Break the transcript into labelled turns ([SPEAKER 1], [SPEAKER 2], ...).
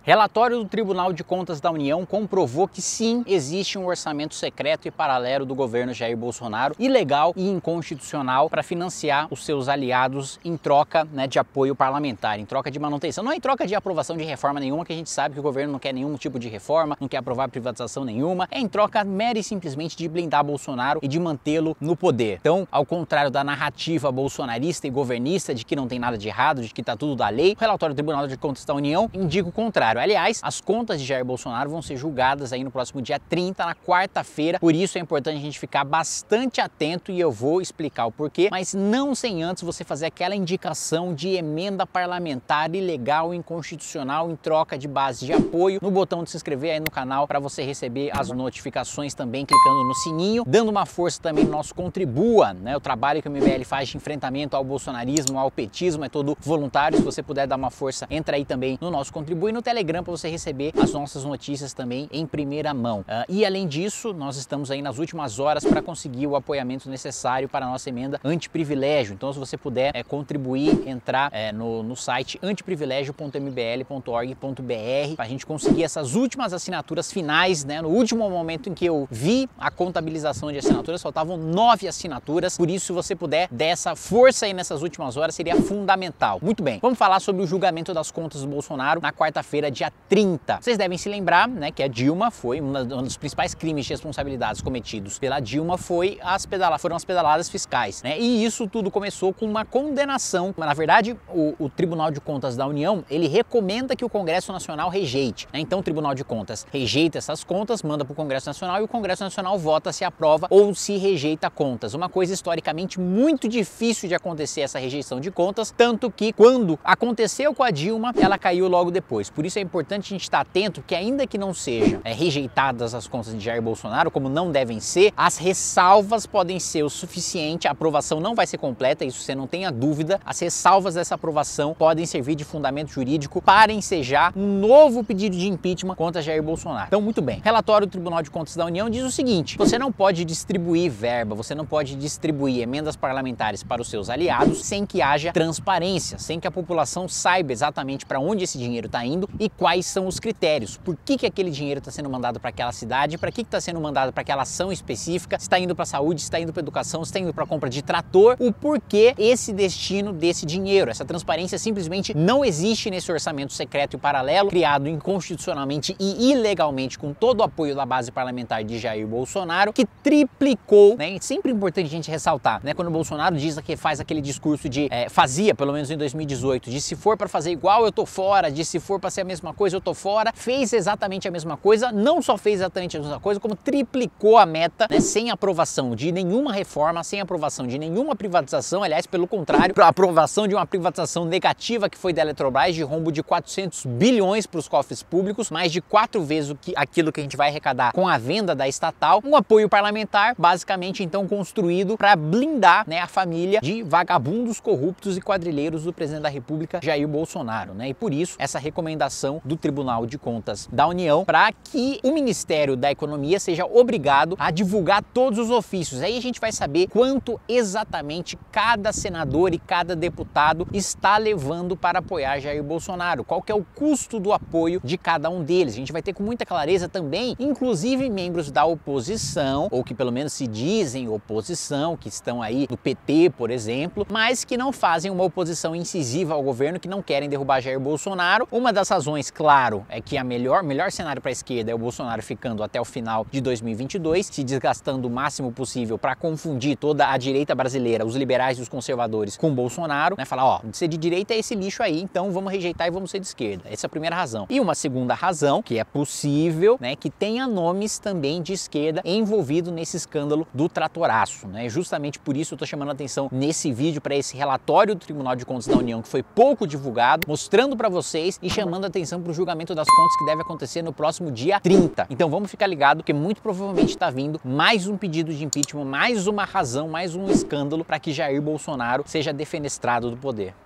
[SPEAKER 1] Relatório do Tribunal de Contas da União comprovou que sim, existe um orçamento secreto e paralelo do governo Jair Bolsonaro, ilegal e inconstitucional, para financiar os seus aliados em troca, de apoio parlamentar, em troca de manutenção. Não é em troca de aprovação de reforma nenhuma, que a gente sabe que o governo não quer nenhum tipo de reforma, não quer aprovar privatização nenhuma, é em troca mera e simplesmente de blindar Bolsonaro e de mantê-lo no poder. Então, ao contrário da narrativa bolsonarista e governista de que não tem nada de errado, de que está tudo da lei, o relatório do Tribunal de Contas da União indica o contrário. Aliás, as contas de Jair Bolsonaro vão ser julgadas aí no próximo dia 30, na quarta-feira, por isso é importante a gente ficar bastante atento e eu vou explicar o porquê, mas não sem antes você fazer aquela indicação de emenda parlamentar ilegal e inconstitucional em troca de base de apoio no botão de se inscrever aí no canal para você receber as notificações também clicando no sininho, dando uma força também no nosso Contribua, o trabalho que o MBL faz de enfrentamento ao bolsonarismo, ao petismo, é todo voluntário. Se você puder dar uma força, entra aí também no nosso Contribua e no Telegram para você receber as nossas notícias também em primeira mão. E além disso, nós estamos aí nas últimas horas para conseguir o apoiamento necessário para a nossa emenda antiprivilégio. Então, se você puder contribuir, entrar no site antiprivilégio.mbl.org.br para a gente conseguir essas últimas assinaturas finais, no último momento em que eu vi a contabilização de assinaturas, faltavam 9 assinaturas, por isso se você puder dar essa força aí nessas últimas horas seria fundamental. Muito bem, vamos falar sobre o julgamento das contas do Bolsonaro na quarta-feira, dia 30. Vocês devem se lembrar, que a Dilma foi um dos principais crimes de responsabilidades cometidos pela Dilma foram as pedaladas fiscais, E isso tudo começou com uma condenação. Na verdade, o Tribunal de Contas da União, ele recomenda que o Congresso Nacional rejeite, Então o Tribunal de Contas rejeita essas contas, manda para o Congresso Nacional e o Congresso Nacional vota se aprova ou se rejeita contas. Uma coisa historicamente muito difícil de acontecer, essa rejeição de contas, tanto que quando aconteceu com a Dilma, ela caiu logo depois. Por isso é importante a gente estar atento que ainda que não sejam rejeitadas as contas de Jair Bolsonaro, como não devem ser, as ressalvas podem ser o suficiente, a aprovação não vai ser completa, isso você não tenha dúvida, as ressalvas dessa aprovação podem servir de fundamento jurídico para ensejar um novo pedido de impeachment contra Jair Bolsonaro. Então, muito bem, relatório do Tribunal de Contas da União diz o seguinte: você não pode distribuir verba, você não pode distribuir emendas parlamentares para os seus aliados sem que haja transparência, sem que a população saiba exatamente para onde esse dinheiro está indo e quais são os critérios. Por que aquele dinheiro está sendo mandado para aquela cidade, para que está sendo mandado para aquela ação específica, se está indo para a saúde, se está indo para a educação, se está indo para a compra de trator, o porquê esse destino desse dinheiro. Essa transparência simplesmente não existe nesse orçamento secreto e paralelo, criado inconstitucionalmente e ilegalmente com todo o apoio da base parlamentar de Jair Bolsonaro, que triplicou, É sempre importante a gente ressaltar, Quando o Bolsonaro diz que faz aquele discurso de, fazia, pelo menos em 2018, de se for para fazer igual eu tô fora, de se for para ser a mesma coisa eu tô fora, fez exatamente a mesma coisa, não só fez exatamente a mesma coisa, como triplicou a meta, sem aprovação de nenhuma reforma, sem aprovação de nenhuma privatização, aliás, pelo contrário, a aprovação de uma privatização negativa que foi da Eletrobras, de rombo de 400 bilhões para os cofres públicos, mais de 4 vezes aquilo que a gente vai arrecadar com a venda da estatal, um apoio parlamentar, basicamente então construído para blindar, a família de vagabundos, corruptos e quadrilheiros do presidente da República, Jair Bolsonaro, E por isso, essa recomendação do Tribunal de Contas da União para que o Ministério da Economia seja obrigado a divulgar todos os ofícios. Aí a gente vai saber quanto exatamente cada senador e cada deputado está levando para apoiar Jair Bolsonaro, qual que é o custo do apoio de cada um deles. A gente vai ter com muita clareza também, inclusive membros da oposição, ou que pelo menos se dizem oposição, que estão aí no PT, por exemplo, mas que não fazem uma oposição incisiva ao governo, que não querem derrubar Jair Bolsonaro. Uma das razões, claro, é que o melhor cenário para a esquerda é o Bolsonaro ficando até o final de 2022, se desgastando o máximo possível para confundir toda a direita brasileira, os liberais e os conservadores, com Bolsonaro, Falar, ser de direita é esse lixo aí, então vamos rejeitar e vamos ser de esquerda. Essa é a primeira razão. E uma segunda razão, que é possível, que tenha nomes também de esquerda envolvido nesse escândalo do tratoraço, Justamente por isso eu tô chamando a atenção nesse vídeo para esse relatório do Tribunal de Contas da União, que foi pouco divulgado, mostrando para vocês e chamando a atenção para o julgamento das contas que deve acontecer no próximo dia 30. Então vamos ficar ligado, porque muito provavelmente está vindo mais um pedido de impeachment, mais uma razão, mais um escândalo para que Jair Bolsonaro seja defenestrado do poder.